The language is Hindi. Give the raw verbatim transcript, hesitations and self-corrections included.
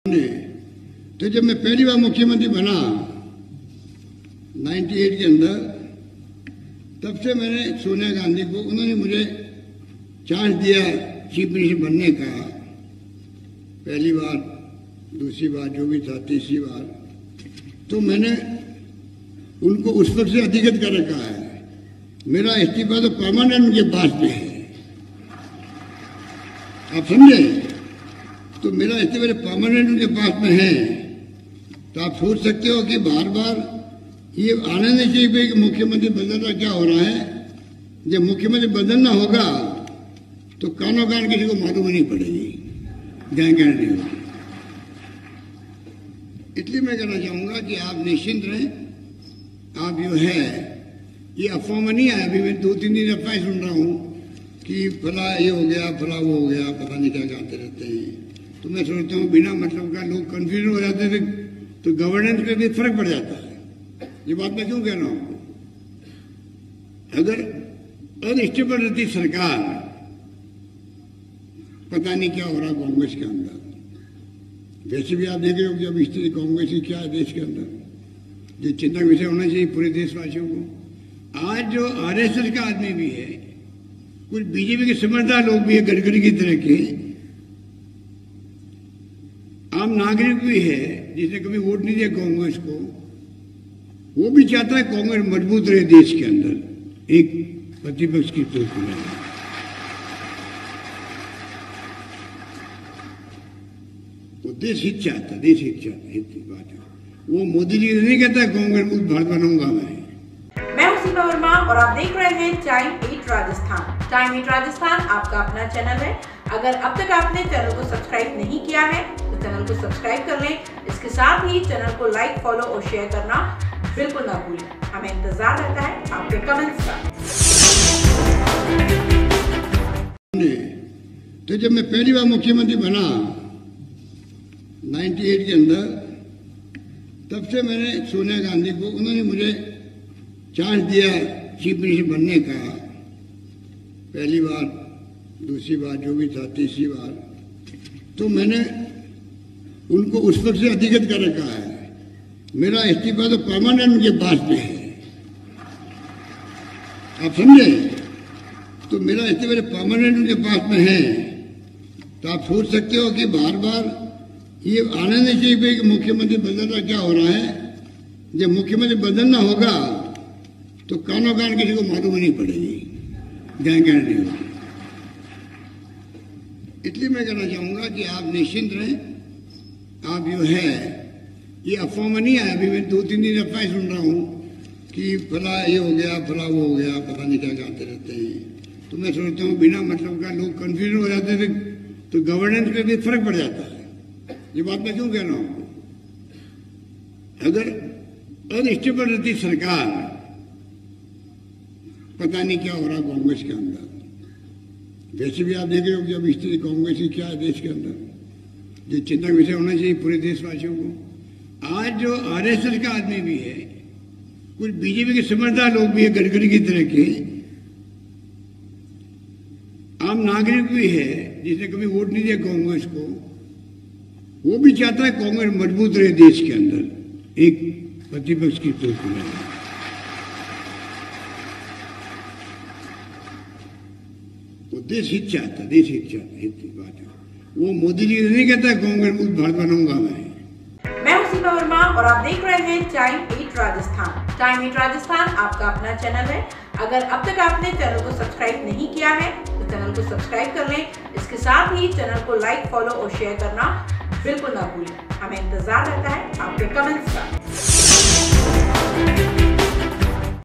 तो जब मैं पहली बार मुख्यमंत्री बना अट्ठानवे के अंदर, तब से मैंने सोनिया गांधी को, उन्होंने मुझे चांस दिया चीफ मिनिस्टर बनने का। पहली बार, दूसरी बार, जो भी था, तीसरी बार, तो मैंने उनको उस वक्त से अधिगत कर रखा है। मेरा इस्तीफा तो परमानेंट उनके पास में है, आप समझे? तो मेरा इस्तीफा परमानेंट उनके पास में है। तो आप सोच सकते हो कि बार बार ये आना नहीं चाहिए कि मुख्यमंत्री बदलना क्या हो रहा है। जब मुख्यमंत्री बदलना होगा तो कानो कान किसी को मालूम नहीं पड़ेगी, जानकारी नहीं होगी। इसलिए मैं कहना चाहूंगा कि आप निश्चिंत रहें। आप जो है, ये अफवाह में नहीं आया। अभी मैं दो तीन दिन अफवाह सुन रहा हूँ कि फला ये हो गया, फला वो हो गया, पता नहीं क्या कहते रहते हैं। तो मैं सोचता हूँ बिना मतलब का लोग कंफ्यूजन हो जाते थे, तो गवर्नेंस पे भी फर्क पड़ जाता है। ये बात मैं क्यों कह रहा हूँ? अगर अनस्टेबल रहती सरकार, पता नहीं क्या हो रहा कांग्रेस के अंदर। वैसे भी आप देख रहे हो कि अब स्थिति कांग्रेस की क्या है देश के अंदर, जो चिंता का विषय होना चाहिए पूरे देशवासियों को। आज जो आरएसएस का आदमी भी है, कुछ बीजेपी के समझदार लोग भी है, गडकरी की तरह के, आम नागरिक भी है जिसने कभी वोट नहीं दिया कांग्रेस को, वो भी चाहता है कांग्रेस मजबूत रहे देश के अंदर एक प्रतिपक्ष की तौर पर। वो देश हित चाहता, देश हित चाहता, हित की बात है। वो मोदी जी नहीं कहता कांग्रेस मुक्त भारत बनाऊंगा मैं। मैं हूं सीमा वर्मा और आप देख रहे हैं time at Rajasthan. Time at Rajasthan आपका अपना चैनल है। अगर अब तक आपने चैनल को सब्सक्राइब नहीं किया है तो चैनल को सब्सक्राइब कर लें। इसके साथ ही चैनल को लाइक, फॉलो और शेयर करना बिल्कुल ना भूलें। हमें इंतजार रहता है आपके कमेंट्स का। तो जब मैं पहली बार मुख्यमंत्री बना अट्ठानवे के अंदर, तब से मैंने सोनिया गांधी को, उन्होंने मुझे चांस दिया चीफ मिनिस्टर बनने का। पहली बार, दूसरी बार, जो भी था, तीसरी बार, तो मैंने उनको उस वक्त से अधिगत कर रखा है। मेरा इस्तीफा तो परमानेंट उनके पास में है, आप समझे? तो मेरा इस्तीफा परमानेंट उनके पास में है। तो आप सोच सकते हो कि बार बार ये आना नहीं चाहिए कि मुख्यमंत्री बदलना क्या हो रहा है। जब मुख्यमंत्री बदलना होगा तो कानो कान किसी को मालूम नहीं पड़ेगी, जानकारी नहीं होगी। इसलिए मैं कहना चाहूंगा कि आप निश्चिंत रहें। आप जो है, ये अफवाह में नहीं आया। अभी मैं दो तीन दिन अफवाह सुन रहा हूँ कि फला ये हो गया, फला वो हो गया, पता नहीं क्या कहते रहते हैं। तो मैं सोचता हूँ बिना मतलब का लोग कंफ्यूजन हो जाते थे, तो गवर्नेंस पे भी फर्क पड़ जाता है। ये बात मैं क्यों कह रहा हूँ? अगर अनस्टेबल रहती सरकार, पता नहीं क्या हो रहा कांग्रेस के अंदर। वैसे भी आप देख रहे हो कि अब स्थिति कांग्रेस की क्या है देश के अंदर, जो चिंता का विषय होना चाहिए पूरे देशवासियों को। आज जो आरएसएस का आदमी भी है, कुछ बीजेपी के समझदार लोग भी है, गडकरी की तरह के, आम नागरिक भी है जिसने कभी वोट नहीं दिया कांग्रेस को, वो भी चाहता है कांग्रेस मजबूत रहे देश के अंदर एक प्रतिपक्ष की तौर पर। वो देश हित चाहता, देश हित चाहता, हित की बात है। वो मोदी जी नहीं कहता कांग्रेस मुक्त भारत बनाऊंगा मैं। मैं हूं सीमा वर्मा और आप देख रहे हैं time at Rajasthan. Time at Rajasthan आपका अपना चैनल है। अगर अब तक आपने चैनल को सब्सक्राइब नहीं किया है तो चैनल को सब्सक्राइब कर लें। इसके साथ ही चैनल को लाइक, फॉलो और शेयर करना बिल्कुल ना भूलें। हमें इंतजार रहता है आपके कमेंट्स का।